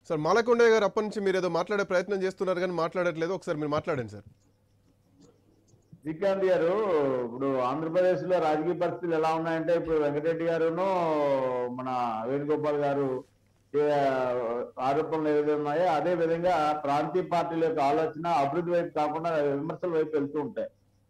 Sir Malakondaiah గారు అప్పటి నుంచి మీరు ఏదో మాట్లాడే ప్రయత్నం చేస్తున్నారు కానీ మాట్లాడట్లేదు. ఒకసారి మీరు మాట్లాడండి సార్. శ్రీకాంత్ గారు, ఇప్పుడు ఆంధ్రప్రదేశ్ లో రాజకీయ పరిస్థితులు ఎలా ఉన్నాయంటే, ఇప్పుడు వెంకటరెడ్డి గారును మన వేణుగోపాల్ గారు ఆరోపణలు ఏదైతే ఉన్నాయో అదే విధంగా ప్రాంతీయ పార్టీల యొక్క ఆలోచన అభివృద్ధి వైపు కాకుండా విమర్శల వైపు వెళ్తూ ఉంటాయి.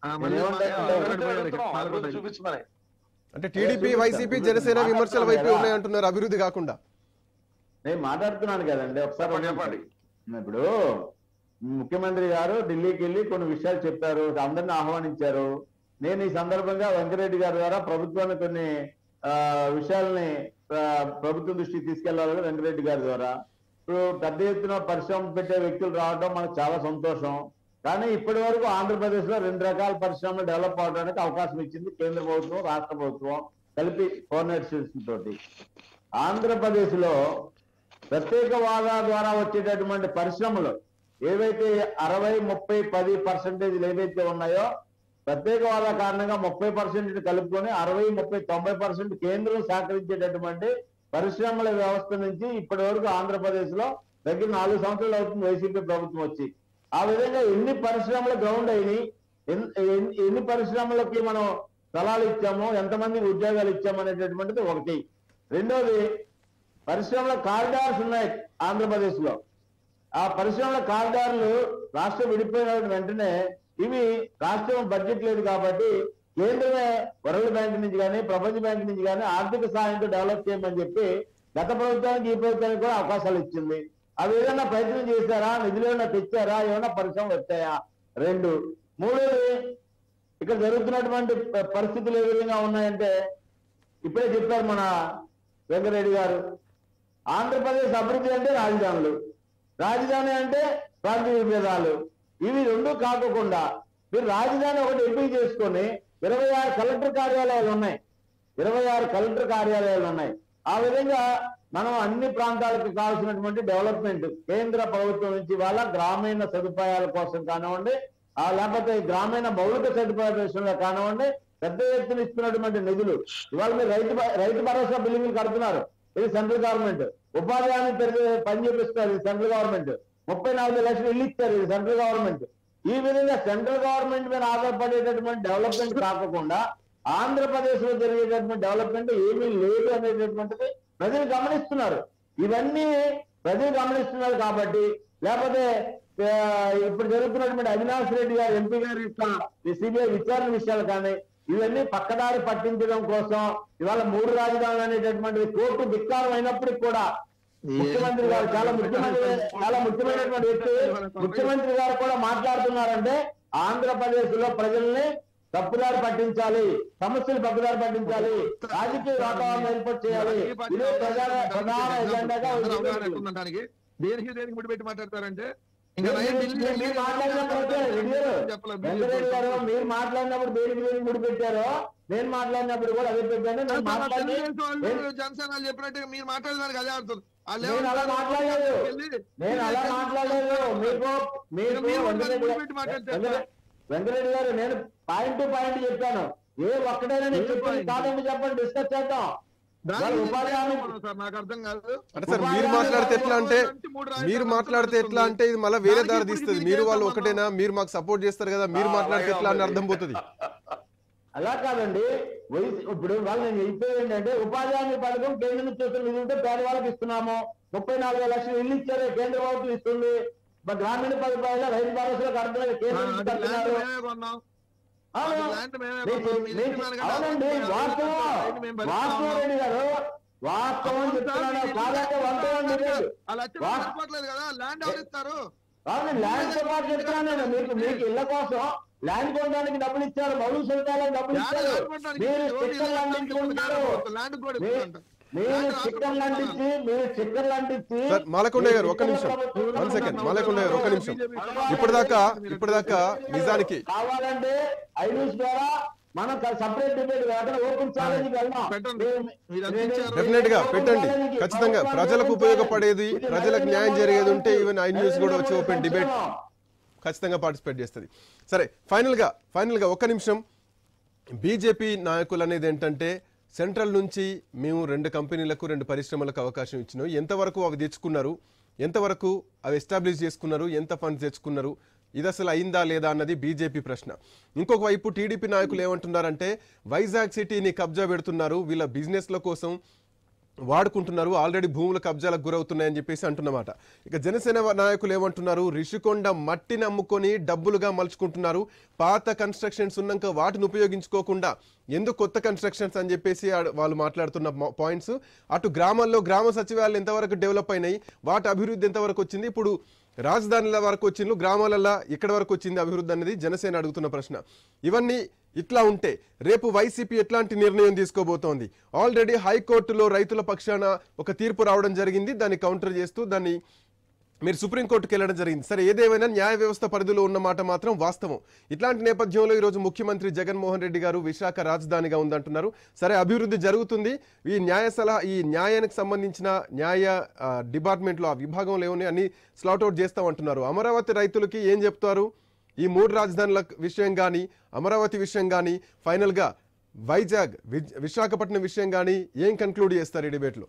అంటే టీడీపీ, వైసీపీ, జనసేన విమర్శల వైపు ఉన్నాయంటున్నారు, అభివృద్ధి కాకుండా. నేను మాట్లాడుతున్నాను కదండి, ఒకసారి చెప్పండి. ఇప్పుడు ముఖ్యమంత్రి గారు ఢిల్లీకి వెళ్ళి కొన్ని విషయాలు చెప్పారు, అందరిని ఆహ్వానించారు. నేను ఈ సందర్భంగా వెంకటరెడ్డి గారి ద్వారా ప్రభుత్వాన్ని కొన్ని విషయాల్ని ప్రభుత్వం దృష్టికి తీసుకెళ్లాలి వెంకటరెడ్డి గారి ద్వారా. ఇప్పుడు పెద్ద ఎత్తున పరిశ్రమ పెట్టే వ్యక్తులు రావడం మనకు చాలా సంతోషం. కానీ ఇప్పటి వరకు ఆంధ్రప్రదేశ్ లో 2 రకాల పరిశ్రమలు డెవలప్ అవడానికి అవకాశం ఇచ్చింది కేంద్ర ప్రభుత్వం, రాష్ట్ర ప్రభుత్వం కలిపి కోఆర్డినేషన్ తోటి. ఆంధ్రప్రదేశ్ లో ప్రత్యేకవాద ద్వారా వచ్చేటటువంటి పరిశ్రమలు ఏవైతే 60, 30, 10% ఏవైతే ఉన్నాయో, ప్రత్యేకవాద కారణంగా 30% కలుపుకొని 60, 30, 90% కేంద్రం సహకరించేటటువంటి పరిశ్రమల వ్యవస్థ నుంచి ఇప్పటి వరకు ఆంధ్రప్రదేశ్ లో దగ్గర 4 సంవత్సరాలు అవుతుంది వైసీపీ ప్రభుత్వం వచ్చి. ఆ విధంగా ఎన్ని పరిశ్రమలు గ్రౌండ్ అయినాయి, ఎన్ని పరిశ్రమలకి మనం స్థలాలు ఇచ్చాము, ఎంతమందికి ఉద్యోగాలు ఇచ్చాము అనేటటువంటిది ఒకటి. రెండోది, పరిశ్రమల కారిడార్స్ ఉన్నాయి ఆంధ్రప్రదేశ్ లో. ఆ పరిశ్రమల కారిడార్లు రాష్ట్రం విడిపోయిన వెంటనే ఇవి రాష్ట్రం బడ్జెట్ లేదు కాబట్టి కేంద్రమే వరల్డ్ బ్యాంక్ నుంచి కానీ ప్రపంచ బ్యాంక్ నుంచి కానీ ఆర్థిక సహాయంతో డెవలప్ చేయమని చెప్పి గత ప్రభుత్వానికి ఈ ప్రభుత్వానికి కూడా అవకాశాలు ఇచ్చింది. అవి ఏదైనా ప్రయత్నం చేశారా, నిధులు ఏమైనా తెచ్చారా, ఏమైనా పరిశ్రమలు వచ్చాయా? 2. మూడోది, ఇక్కడ జరుగుతున్నటువంటి పరిస్థితులు ఏ విధంగా ఉన్నాయంటే, ఇప్పుడే చెప్పారు మన వెంకటరెడ్డి గారు, ఆంధ్రప్రదేశ్ అభివృద్ధి అంటే రాజధానులు, రాజధాని అంటే ప్రాంతీయ విభేదాలు. ఇవి 2 కాకుండా మీరు రాజధాని ఒకటి ఎంపిక చేసుకొని 26 కలెక్టర్ కార్యాలయాలు ఉన్నాయి, 26 కలెక్టర్ కార్యాలయాలు ఉన్నాయి. ఆ విధంగా మనం అన్ని ప్రాంతాలకు కావాల్సినటువంటి డెవలప్మెంట్ కేంద్ర ప్రభుత్వం నుంచి వాళ్ళ గ్రామీణ సదుపాయాల కోసం కానివ్వండి, లేకపోతే గ్రామీణ మౌలిక సదుపాయాల విషయంలో కానివ్వండి, పెద్ద ఎత్తున ఇస్తున్నటువంటి నిధులు. ఇవాళ మీరు రైతు భరోసా బిల్లులు కడుతున్నారు, ఇది సెంట్రల్ గవర్నమెంట్. ఉపాధి హామీ పని చేపిస్తారు, ఇది సెంట్రల్ గవర్నమెంట్. 34 లక్షలు ఇల్లు ఇస్తారు, ఇది సెంట్రల్ గవర్నమెంట్. ఈ విధంగా సెంట్రల్ గవర్నమెంట్ మీద ఆధారపడేటటువంటి డెవలప్మెంట్ కాకుండా ఆంధ్రప్రదేశ్ లో జరిగేటటువంటి డెవలప్మెంట్ ఏమీ లేదు అనేటటువంటిది ప్రజలు గమనిస్తున్నారు. ఇవన్నీ ప్రజలు గమనిస్తున్నారు కాబట్టి, లేకపోతే ఇప్పుడు జరుగుతున్నటువంటి అవినాష్ రెడ్డి గారు ఎంపీ గారి సిబిఐ విచారణ విషయాలు కానీ ఇవన్నీ పక్కదారి పట్టించడం కోసం ఇవాళ 3 రాజధానులు అనేటటువంటిది కోర్టు ధిక్కారం అయినప్పటికీ కూడా ముఖ్యమంత్రి గారు చాలా ముఖ్యమైనటువంటి వ్యక్తి, ముఖ్యమంత్రి గారు కూడా మాట్లాడుతున్నారంటే ఆంధ్రప్రదేశ్ లో ప్రజల్ని తప్పుదారి పట్టించాలి, సమస్యలు తప్పుదారి పట్టించాలి, రాజకీయ వాతావరణం ఏర్పాటు చేయాలి. ఇదే ప్రధాన ఎజెండాగా దేనికి ముడిపెట్టి మాట్లాడతారంటే వెంకటరెడ్డి గారు మీరు మాట్లాడినప్పుడు దేనికి ముడిపెట్టారో నేను మాట్లాడినప్పుడు కూడా అదే పెట్టాను. జనసేన చెప్పినట్టుగా మీరు మాట్లాడేదానికి అదే అర్థం. నేను అలా మాట్లాడలేదు. వెంకటరెడ్డి గారు, నేను పాయింట్ టు పాయింట్ చెప్పాను. ఏ ఒక్కడైనా నేను చెప్పండి, కాదండి చెప్పండి, డిస్కస్ చేద్దాం. నాకు అర్థం కాదు. అంటే సార్ మీరు మాట్లాడితే ఎట్లా అంటే ఇది మళ్ళీ వేరే దారి తీస్తుంది. మీరు వాళ్ళు ఒకటేనా, మీరు మాకు సపోర్ట్ చేస్తారు కదా, మీరు మాట్లాడితే ఎట్లా అని అర్థం పోతుంది. అలా కాదండి, ఇప్పుడు వాళ్ళు నేను చెప్పేది ఏంటంటే, ఉపాధి హామీ పథకం కేంద్రం నుంచి వస్తున్న నిధులు ఉంటే పేదవాళ్ళకి ఇస్తున్నాము. 34 లక్షలు ఇల్లు ఇచ్చారు, కేంద్ర ప్రభుత్వం ఇస్తుంది. గ్రామీణ సదుపాయాలు రైతు భరోసాలో కడుతున్నారు, కేంద్రం నుంచి కడుతున్నారు. అవునండి, వాస్తవం రెడ్డి గారు, వాస్తవం చెప్తున్నాను. కాదంటే ల్యాండ్ తో పాటు చెప్తున్నాను నేను. మీకు ఇళ్ల కోసం ల్యాండ్ కొనడానికి డబ్బులు ఇచ్చారు, మౌలిక సదుపాయాలకు డబ్బులు ఇచ్చారు. మీరు స్టిక్కర్లు అంటించుకుంటారు, మాలకొండయ్య గారు ఒక్క నిమిషం, 1 సెకండ్. మాలకొండయ్య గారు ఒక్క నిమిషం. ఇప్పటిదాకా నిజానికి కావాలంటే ఐన్యూస్ ద్వారా మనం separate debate open challenge definite గా పెట్టండి. ఖచ్చితంగా ప్రజలకు ఉపయోగపడేది, ప్రజలకు న్యాయం జరిగేది ఉంటే ఈవెన్ ఐ న్యూస్ కూడా వచ్చి ఓపెన్ డిబేట్ ఖచ్చితంగా పార్టిసిపేట్ చేస్తుంది. సరే, ఫైనల్ గా ఒక్క నిమిషం. బీజేపీ నాయకులు అనేది ఏంటంటే, సెంట్రల్ నుంచి మేము 2 కంపెనీలకు 2 పరిశ్రమలకు అవకాశం ఇచ్చినాం, ఎంతవరకు అవి తెచ్చుకున్నారు, ఎంతవరకు అవి ఎస్టాబ్లిష్ చేసుకున్నారు, ఎంత ఫండ్స్ తెచ్చుకున్నారు, ఇది అసలు అయిందా లేదా అన్నది బీజేపీ ప్రశ్న. ఇంకొక వైపు టీడీపీ నాయకులు ఏమంటున్నారంటే వైజాగ్ సిటీని కబ్జా పెడుతున్నారు, వీళ్ళ బిజినెస్ల కోసం వాడుకుంటున్నారు, ఆల్రెడీ భూముల కబ్జాలకు గురవుతున్నాయని చెప్పేసి అంటున్నమాట. ఇక జనసేన నాయకులు ఏమంటున్నారు, రిషికొండ మట్టిని అమ్ముకొని డబ్బులుగా మలుచుకుంటున్నారు, పాత కన్స్ట్రక్షన్స్ ఉన్నాక వాటిని ఉపయోగించుకోకుండా ఎందుకు కొత్త కన్స్ట్రక్షన్స్ అని చెప్పేసి వాళ్ళు మాట్లాడుతున్న పాయింట్స్. అటు గ్రామాల్లో గ్రామ సచివాలయాలు ఎంతవరకు డెవలప్ అయినాయి, వాటి అభివృద్ధి ఎంతవరకు వచ్చింది, ఇప్పుడు రాజధానుల వరకు వచ్చింది, గ్రామాలలో ఎక్కడి వరకు వచ్చింది అభివృద్ధి అనేది జనసేన అడుగుతున్న ప్రశ్న. ఇవన్నీ ఇట్లా ఉంటే రేపు వైసీపీ ఎట్లాంటి నిర్ణయం తీసుకోబోతోంది? ఆల్రెడీ హైకోర్టులో రైతుల పక్షాన ఒక తీర్పు రావడం జరిగింది, దాన్ని కౌంటర్ చేస్తూ దాన్ని మీరు సుప్రీంకోర్టుకు వెళ్ళడం జరిగింది. సరే, ఏదేమైనా న్యాయ వ్యవస్థ పరిధిలో ఉన్నమాట మాత్రం వాస్తవం. ఇట్లాంటి నేపథ్యంలో ఈరోజు ముఖ్యమంత్రి జగన్మోహన్ రెడ్డి గారు విశాఖ రాజధానిగా ఉందంటున్నారు. సరే, అభివృద్ధి జరుగుతుంది. ఈ న్యాయానికి సంబంధించిన న్యాయ డిపార్ట్మెంట్లో ఆ విభాగంలో ఏమని అన్ని స్లాట్అవుట్ చేస్తామంటున్నారు. అమరావతి రైతులకి ఏం చెప్తారు? ఈ 3 రాజధానుల విషయం కానీ, అమరావతి విషయం కానీ, ఫైనల్గా వైజాగ్ విశాఖపట్నం విషయం కానీ ఏం కన్క్లూడ్ చేస్తారు ఈ డిబేట్లో?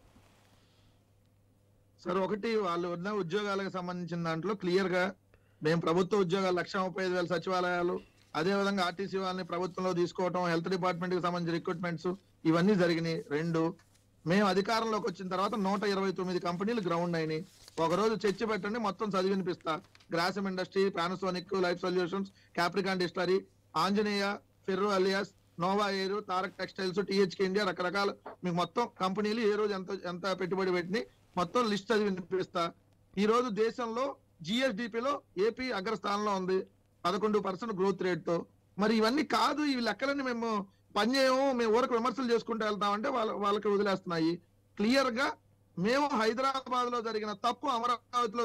సార్, ఒకటి వాళ్ళు ఉన్న ఉద్యోగాలకు సంబంధించిన దాంట్లో క్లియర్ గా మేము ప్రభుత్వ ఉద్యోగాలు 1,35,000 సచివాలయాలు, అదే విధంగా ఆర్టీసీ వాళ్ళని ప్రభుత్వంలో తీసుకోవటం, హెల్త్ డిపార్ట్మెంట్ కి సంబంధించిన రిక్రూట్మెంట్స్ ఇవన్నీ జరిగినాయి. 2, మేము అధికారంలోకి వచ్చిన తర్వాత 129 కంపెనీలు గ్రౌండ్ అయినాయి. ఒకరోజు చర్చ పెట్టండి, మొత్తం చదివి వినిపిస్తా. Grasim industry, Panasonic, life solutions, Capricorn distillery, Anjaneya, ferro alloys, Nova air, Tarak textiles, THK India, రకరకాల మీకు మొత్తం కంపెనీలు ఏ రోజు ఎంత పెట్టుబడి పెట్టినాయి మొత్తం లిస్ట్ చదివి వినిపిస్తా. ఈ రోజు దేశంలో జిఎస్డిపిలో ఏపీ అగ్రస్థానంలో ఉంది 11% గ్రోత్ రేట్ తో. మరి ఇవన్నీ కాదు, ఈ లెక్కలన్నీ మేము పనిచేయము, మేము ఊరకు విమర్శలు చేసుకుంటూ వెళ్తామంటే వాళ్ళకి వదిలేస్తున్నాయి. క్లియర్ గా మేము హైదరాబాద్ లో జరిగిన తప్పు అమరావతిలో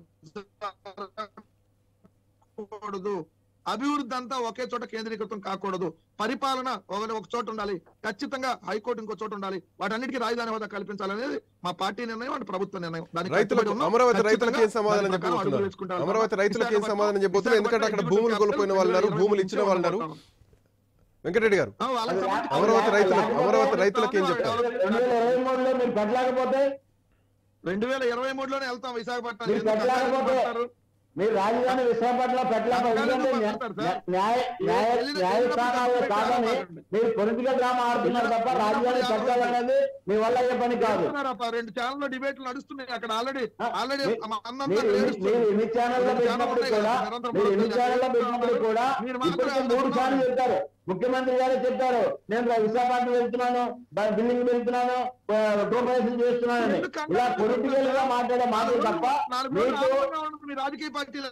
జరగకూడదు, అభివృద్ధి అంతా ఒకే చోట కేంద్రీకృతం కాకూడదు, పరిపాలన ఒక చోట ఉండాలి, ఖచ్చితంగా హైకోర్టు ఇంకో చోట ఉండాలి, వాటన్నిటికీ రాజధాని హోదా కల్పించాలనేది మా పార్టీ నిర్ణయం, అంటే ప్రభుత్వ నిర్ణయం. అమరావతి రైతులకి ఏం సమాధానం చెప్పబోతున్నారు? అమరావతి రైతులకి ఏం సమాధానం చెప్పబోతున్నారు? ఎందుకంటే అక్కడ భూములు కోల్పోయిన వాళ్ళు, భూములు ఇచ్చిన వాళ్ళు. వెంకటరెడ్డి గారు, అమరావతి రైతులకు ఏం చెప్తారు? 2023లోనే వెళ్తాం విశాఖపట్నం. మీరు రాజధాని విశాఖపట్నంలో పెట్టలేకపోతే న్యాయస్థానాలు కాదని మీరు పొలిటికల్ డ్రామా ఆడుతున్నారు తప్ప రాజధాని పెట్టాలనేది మీ వల్ల అయ్యే పని కాదు. 2 ఛానల్లో డిబేట్లు నడుస్తున్నాయి అక్కడ ఆల్రెడీ. ఎన్ని ఛానల్లో పెట్టినప్పుడు కూడా ఇప్పటికే 3 సార్లు చెప్తారు. ముఖ్యమంత్రి గారే చెప్పారు, నేను విశాఖపట్నం వెళ్తున్నాను, బిల్డింగ్ వెళ్తున్నాను, రూపాయలు చేస్తున్నానని. ఇలా పొలిటికల్ గా మాట్లాడే మాటలు తప్ప మీ రాజకీయ పార్టీలు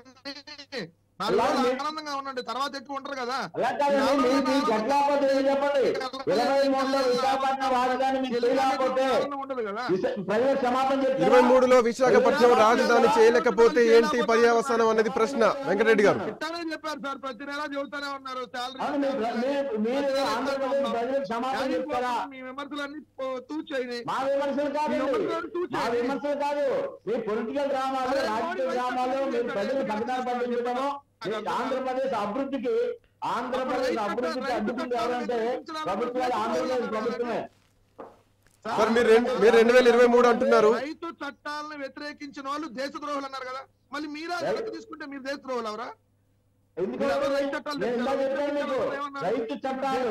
ఆనందంగా ఉండండి, తర్వాత ఎక్కువ ఉంటారు కదా. చెప్పండి, 23లో విశాఖపట్నం రాజధాని ప్రజలకు క్షమాపణ చెప్పారు. 23లో విశాఖపట్నం రాజధాని చేయలేకపోతే ఏంటి పర్యవసానం అనేది ప్రశ్న. వెంకటరెడ్డి గారు చెప్పారు సార్, ప్రతి నెల చెబుతానే ఉన్నారు. ఆంధ్రప్రదేశ్ ప్రజలకు క్షమాపణ చెప్తారా? మీ విమర్శలన్నీ తూచేయండి. మా విమర్శలు కాదు, మీ పొలిటికల్ డ్రామాలు, రాజకీయ డ్రామాలు, మీరు ప్రజలు పక్కన పట్టించడము. ఆంధ్రప్రదేశ్ అభివృద్ధికి అడ్డుకుంది ఎవరంటే ప్రభుత్వాలు, ఆంధ్రప్రదేశ్ ప్రభుత్వమే. సార్, మీరు 2023 అంటున్నారు. రైతు చట్టాలను వ్యతిరేకించిన వాళ్ళు దేశద్రోహులు అన్నారు కదా, మళ్ళీ మీరా తీసుకుంటే మీరు దేశద్రోహులు ఎవరా? రైతు చట్టాలు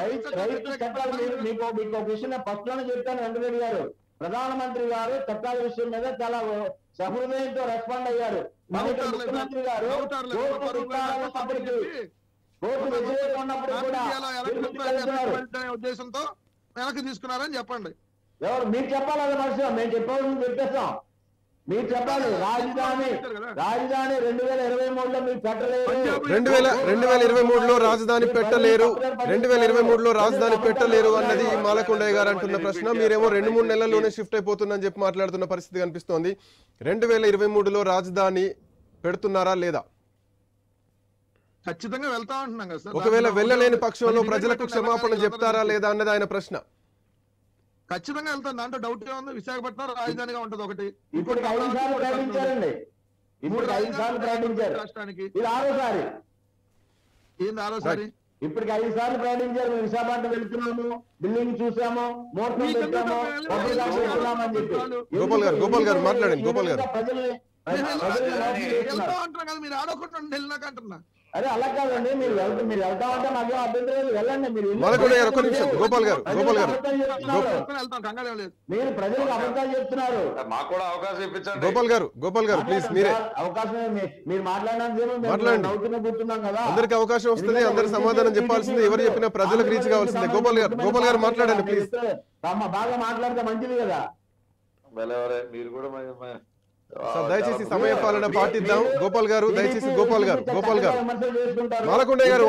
మీకు ఒక విషయం ఫస్ట్ లోనే చెప్పాను. వెంకటరెడ్డి గారు, ప్రధానమంత్రి గారు చట్టాల విషయం మీద చాలా సహృదయంతో రెస్పాండ్ అయ్యారు. ముఖ్యమంత్రి గారు కోర్టు వ్యతిరేకంగా ఉన్నప్పుడు కూడా ఉద్దేశంతో వెనక్కి తీసుకున్నారని చెప్పండి. ఎవరు మీరు చెప్పాలి? అది మనుషులు మేము చెప్పాల్సింది చెప్పేస్తాం. మీరు చెప్పాలి. రాజధాని 2023లో మీరు పెట్టలేరు. 2023లో రాజధాని పెట్టలేరు, 2023లో రాజధాని పెట్టలేరు అన్నది మాలకొండయ్య గారు అంటున్న ప్రశ్న. మీరేమో 2-3 నెలల్లోనే షిఫ్ట్ అయిపోతుందని చెప్పి మాట్లాడుతున్న పరిస్థితి కనిపిస్తోంది. 2023లో రాజధాని పెడుతున్నారా లేదా? ఖచ్చితంగా వెళ్తా ఉంటున్నాం కదా సార్. ఒకవేళ వెళ్ళలేని పక్షంలో ప్రజలకు క్షమాపణ చెప్తారా లేదా అన్నది ఆయన ప్రశ్న. ఖచ్చితంగా వెళ్తాను, దాంట్లో డౌట్ ఉంది. విశాఖపట్నం రాజధానిగా ఉంటది ఒకటి. ఇప్పుడు 5 సార్లు ప్రకటించారండి. ఇప్పుడు 5 సార్లు ప్రకటించారు. రాష్ట్రానికి ఇది 6వ సారి. ఏంది 6వ సారి? ఇప్పటికి 5 సార్లు ప్రకటించారు. మేము విశాఖపట్నం వెళ్తున్నాము, బిల్డింగ్ చూసాము, ముహూర్తం పెట్టాము, వెళ్తున్నామని చెప్పి. గోపాల్ గారు మాట్లాడండి. గోపాల్ గారు ప్రజల్ని అంటున్నా కదా, మీరు ఆడకుండా వెళ్ళినాక అంటున్నా. అరే అలా కాదండి, మీరు వెళ్తా ఉంటే నాకేం అభ్యంతరం లేదు, వెళ్ళండి. మీరు మాలకొండ గారు ఒక్క నిమిషం. గోపాల్ గారు కంగారు లేదు. మీరు ప్రజలకు అబద్ధాలు చెప్తున్నారు. మాకు కూడా అవకాశం ఇప్పించండి. గోపాల్ గారు ప్లీజ్ మీరే అవకాశం మీరు మాట్లాడినందుకు మాట్లాడండి. నవ్వుతున్నా కూర్చున్నాం కదా. అందరికి అవకాశం వస్తుంది, అందరికి సమాధానం చెప్పాల్సిందే, ఎవరు చెప్పినా ప్రజలకు రీచ్ కావాల్సిందే. గోపాల్ గారు మాట్లాడండి ప్లీజ్. బాగా మాట్లాడితే మంచిది కదా. మీరు కూడా సార్ దయచేసి సమయ పాలన పాటిద్దాం. గోపాల్ గారు దయచేసి. గోపాల్ గారు మాలకొండ గారు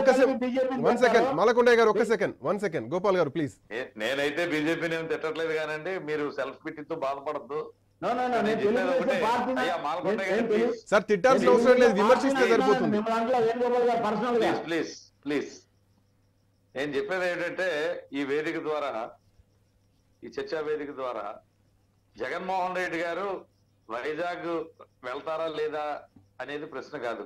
ఒక్క సెకండ్ గోపాల్ గారు ప్లీజ్. నేనైతే బీజేపీని ఏం తిట్టట్లేదు కానండి, మీరు సెల్ఫ్ పిటితో బాధపడద్దు. సార్ తిట్టాల్సిన అవసరం లేదు, విమర్శిస్తే సరిపోతుంది. ప్లీజ్ నేను చెప్పేది ఏంటంటే, ఈ వేదిక ద్వారా, ఈ చర్చా వేదిక ద్వారా జగన్మోహన్ రెడ్డి గారు వైజాగ్ వెళ్తారా లేదా అనేది ప్రశ్న కాదు.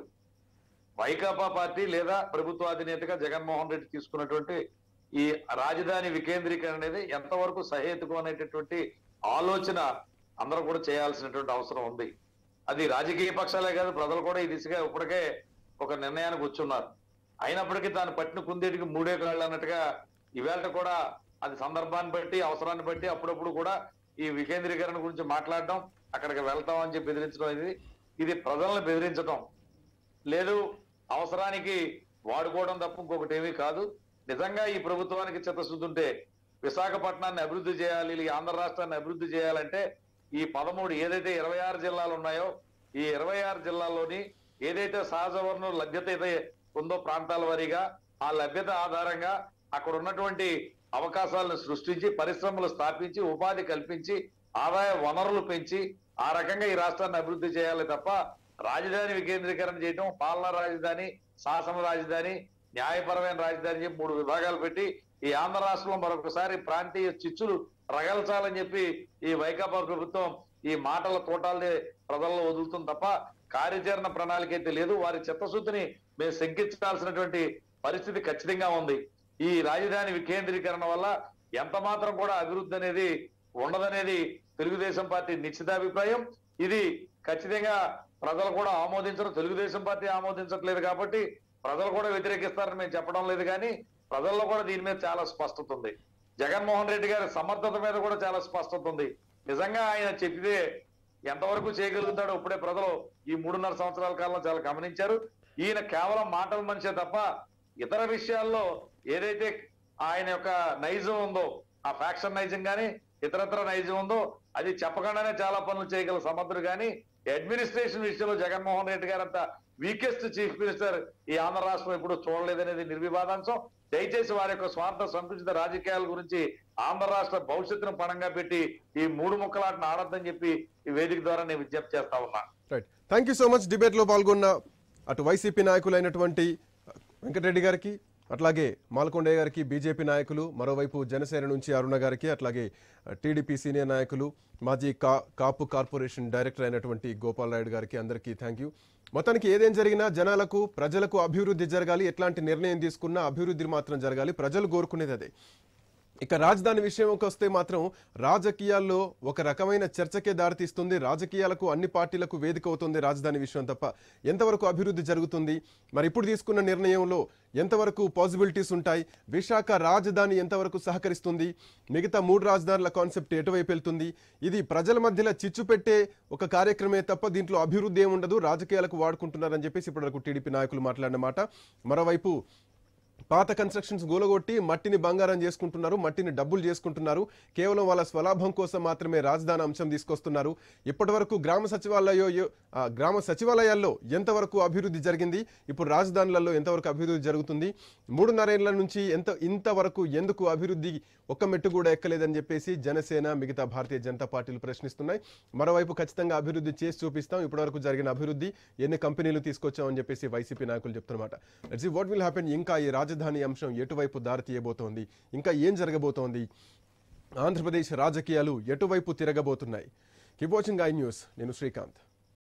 వైకాపా పార్టీ లేదా ప్రభుత్వ అధినేతగా జగన్మోహన్ రెడ్డి తీసుకున్నటువంటి ఈ రాజధాని వికేంద్రీకరణ అనేది ఎంతవరకు సహేతుకం అనేటటువంటి ఆలోచన అందరూ కూడా చేయాల్సినటువంటి అవసరం ఉంది. అది రాజకీయ పక్షాలే కాదు, ప్రజలు కూడా ఈ దిశగా ఇప్పటికే ఒక నిర్ణయానికి వచ్చున్నారు. అయినప్పటికీ తాను పట్టిన కుందేటికి 3 కాళ్ళు అన్నట్టుగా ఇవాళ కూడా అది సందర్భాన్ని బట్టి, అవసరాన్ని బట్టి అప్పుడప్పుడు కూడా ఈ వికేంద్రీకరణ గురించి మాట్లాడడం, అక్కడికి వెళ్తామని చెప్పి బెదిరించడం, ఇది ప్రజలను బెదిరించడం లేదు, అవసరానికి వాడుకోవడం తప్ప ఇంకొకటి ఏమీ కాదు. నిజంగా ఈ ప్రభుత్వానికి చిత్తశుద్ధి ఉంటే విశాఖపట్నాన్ని అభివృద్ధి చేయాలి, ఈ ఆంధ్ర రాష్ట్రాన్ని అభివృద్ధి చేయాలంటే ఈ 13 ఏదైతే 26 జిల్లాలు ఉన్నాయో, ఈ 26 జిల్లాల్లోని ఏదైతే సహజ వనరుల లభ్యత అయితే ఉందో ప్రాంతాల వారీగా, ఆ లభ్యత ఆధారంగా అక్కడ ఉన్నటువంటి అవకాశాలను సృష్టించి, పరిశ్రమలు స్థాపించి, ఉపాధి కల్పించి, ఆదాయ వనరులు పెంచి ఆ రకంగా ఈ రాష్ట్రాన్ని అభివృద్ధి చేయాలి తప్ప రాజధాని వికేంద్రీకరణ చేయడం, పాలనా రాజధాని, శాసన రాజధాని, న్యాయపరమైన రాజధాని చెప్పి 3 విభాగాలు పెట్టి ఈ ఆంధ్ర రాష్ట్రంలో మరొకసారి ప్రాంతీయ చిచ్చులు రగల్చాలని చెప్పి ఈ వైకాపా ప్రభుత్వం ఈ మాటల తోటాలే ప్రజల్లో వదులుతుంది తప్ప కార్యాచరణ ప్రణాళిక అయితే లేదు. వారి చిత్తశుద్ధిని మేము శంకించాల్సినటువంటి పరిస్థితి ఖచ్చితంగా ఉంది. ఈ రాజధాని వికేంద్రీకరణ వల్ల ఎంత మాత్రం కూడా అభివృద్ధి అనేది ఉండదనేది తెలుగుదేశం పార్టీ నిశ్చితాభిప్రాయం. ఇది ఖచ్చితంగా ప్రజలు కూడా ఆమోదించరు. తెలుగుదేశం పార్టీ ఆమోదించట్లేదు కాబట్టి ప్రజలు కూడా వ్యతిరేకిస్తారని మేము చెప్పడం లేదు, కానీ ప్రజల్లో కూడా దీని మీద చాలా స్పష్టత ఉంది. జగన్మోహన్ రెడ్డి గారి సమర్థత మీద కూడా చాలా స్పష్టత ఉంది. నిజంగా ఆయన చెప్పితే ఎంతవరకు చేయగలుగుతాడో ఇప్పుడే ప్రజలు ఈ 3.5 సంవత్సరాల కాలంలో చాలా గమనించారు. ఈయన కేవలం మాటల మనిషే తప్ప ఇతర విషయాల్లో ఏదైతే ఆయన యొక్క నైజం ఉందో, ఆ ఫ్యాక్షన్ నైజం కానీ ఇతరత్ర నైజం ఉందో అది చెప్పకుండానే చాలా పనులు చేయగల సమర్థుడు. కానీ అడ్మినిస్ట్రేషన్ విషయంలో జగన్మోహన్ రెడ్డి గారు అంత వీకెస్ట్ చీఫ్ మినిస్టర్ ఈ ఆంధ్ర రాష్ట్రం ఎప్పుడు చూడలేదనేది నిర్వివాదాంశం. దయచేసి వారి యొక్క స్వార్థ సంకుచిత రాజకీయాల గురించి ఆంధ్ర రాష్ట్ర భవిష్యత్తును పణంగా పెట్టి ఈ 3 ముక్కలాటను ఆడొద్దని చెప్పి ఈ వేదిక ద్వారా నేను విజ్ఞప్తి చేస్తా ఉన్నా. Right, thank you so much. Debate లో పాల్గొన్న అటు వైసీపీ నాయకులైనటువంటి వెంకటరెడ్డి గారికి, అట్లాగే మాలకొండయ్య గారికి, బీజేపీ నాయకులు, మరోవైపు జనసేన నుంచి అరుణ గారికి, అట్లాగే టీడీపీ సీనియర్ నాయకులు, మాజీ కాపు కార్పొరేషన్ డైరెక్టర్ అయినటువంటి గోపాల్ రాయుడు గారికి అందరికీ థ్యాంక్ యూ. మొత్తానికి ఏదేం జరిగినా జనాలకు, ప్రజలకు అభివృద్ధి జరగాలి. ఎట్లాంటి నిర్ణయం తీసుకున్నా అభివృద్ధి మాత్రం జరగాలి. ప్రజలు కోరుకునేది అదే. ఇక రాజధాని విషయంకి వస్తే మాత్రం రాజకీయాల్లో ఒక రకమైన చర్చకే దారితీస్తుంది. రాజకీయాలకు అన్ని పార్టీలకు వేదిక అవుతుంది రాజధాని విషయం తప్ప ఎంతవరకు అభివృద్ధి జరుగుతుంది, మరి ఇప్పుడు తీసుకున్న నిర్ణయంలో ఎంతవరకు పాసిబిలిటీస్ ఉంటాయి, విశాఖ రాజధాని ఎంతవరకు సహకరిస్తుంది, మిగతా 3 రాజధానుల కాన్సెప్ట్ ఎటువైపు వెళ్తుంది, ఇది ప్రజల మధ్యలో చిచ్చు పెట్టే ఒక కార్యక్రమే తప్ప దీంట్లో అభివృద్ధి ఏముండదు, రాజకీయాలకు వాడుకుంటున్నారని చెప్పేసి ఇప్పటివరకు టీడీపీ నాయకులు మాట్లాడిన మాట. మరోవైపు పాత కన్స్ట్రక్షన్స్ గోలగొట్టి మట్టిని బంగారం చేసుకుంటున్నారు, మట్టిని డబ్బులు చేసుకుంటున్నారు. కేవలం వాళ్ళ స్వలాభం కోసం మాత్రమే రాజధాని అంశం తీసుకొస్తున్నారు. ఇప్పటివరకు గ్రామ సచివాలయాల్లో ఎంతవరకు అభివృద్ధి జరిగింది, ఇప్పుడు రాజధానులలో ఎంతవరకు అభివృద్ధి జరుగుతుంది, 3.5 ఏళ్ల నుంచి ఇంతవరకు ఎందుకు అభివృద్ధి ఒక్క మెట్టు కూడా ఎక్కలేదని చెప్పేసి జనసేన, మిగతా భారతీయ జనతా పార్టీలు ప్రశ్నిస్తున్నాయి. మరోవైపు ఖచ్చితంగా అభివృద్ధి చేసి చూపిస్తాం, ఇప్పటివరకు జరిగిన అభివృద్ధి, ఎన్ని కంపెనీలు తీసుకొచ్చామని చెప్పేసి వైసీపీ నాయకులు చెప్తున్నమాట. Let's see what will happen. ఇంకా ఈ రాజధాని అంశం ఎటువైపు దారి తీయబోతోంది, ఇంకా ఏం జరగబోతోంది, ఆంధ్రప్రదేశ్ రాజకీయాలు ఎటువైపు తిరగబోతున్నాయి. Keep watching iNews. నేను శ్రీకాంత్.